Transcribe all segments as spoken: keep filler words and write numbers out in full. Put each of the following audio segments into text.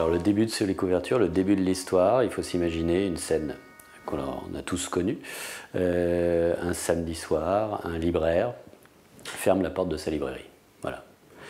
Alors le début de Sous les couvertures, le début de l'histoire, il faut s'imaginer une scène qu'on a tous connue. Euh, un samedi soir, un libraire ferme la porte de sa librairie. Voilà.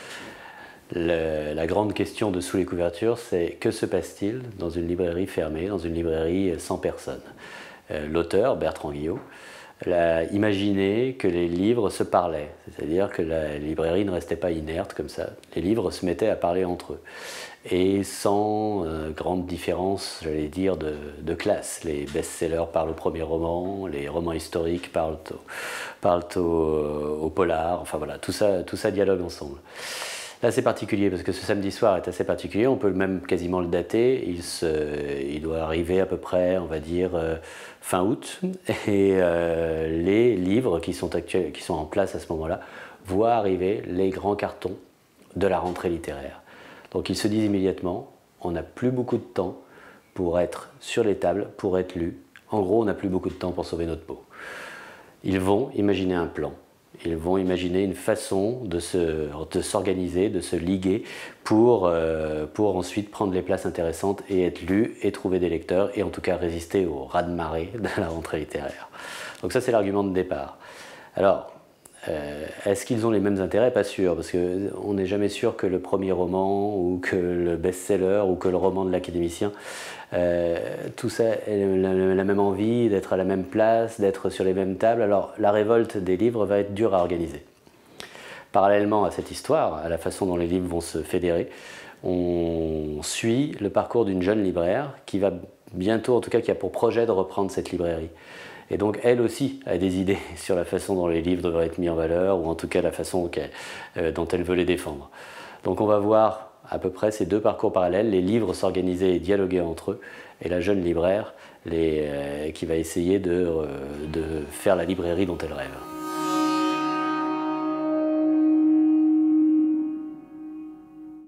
Le, la grande question de Sous les couvertures, c'est que se passe-t-il dans une librairie fermée, dans une librairie sans personne? euh, L'auteur, Bertrand Guillot, a imaginé que les livres se parlaient, c'est-à-dire que la librairie ne restait pas inerte comme ça. Les livres se mettaient à parler entre eux. Et sans euh, grande différence, j'allais dire, de, de classe. Les best-sellers parlent au premier roman, les romans historiques parlent au, parlent au, au polar, enfin voilà, tout ça, tout ça dialogue ensemble. Là c'est particulier parce que ce samedi soir est assez particulier, on peut même quasiment le dater, il, se, il doit arriver à peu près, on va dire, euh, fin août, et euh, les livres qui sont, actuels, qui sont en place à ce moment-là voient arriver les grands cartons de la rentrée littéraire. Donc ils se disent immédiatement, on n'a plus beaucoup de temps pour être sur les tables, pour être lu. En gros, on n'a plus beaucoup de temps pour sauver notre peau. Ils vont imaginer un plan. Ils vont imaginer une façon de s'organiser, de, de se liguer pour, euh, pour ensuite prendre les places intéressantes et être lus et trouver des lecteurs et en tout cas résister au raz-de-marée de la rentrée littéraire. Donc ça c'est l'argument de départ. Alors, Euh, est-ce qu'ils ont les mêmes intérêts? Pas sûr, parce qu'on n'est jamais sûr que le premier roman, ou que le best-seller, ou que le roman de l'académicien, euh, tout ça ait la, la même envie, d'être à la même place, d'être sur les mêmes tables. Alors la révolte des livres va être dure à organiser. Parallèlement à cette histoire, à la façon dont les livres vont se fédérer, on suit le parcours d'une jeune libraire qui va bientôt, en tout cas qui a pour projet de reprendre cette librairie. Et donc elle aussi a des idées sur la façon dont les livres devraient être mis en valeur, ou en tout cas la façon euh, dont elle veut les défendre. Donc on va voir à peu près ces deux parcours parallèles, les livres s'organiser et dialoguer entre eux, et la jeune libraire les, euh, qui va essayer de, euh, de faire la librairie dont elle rêve.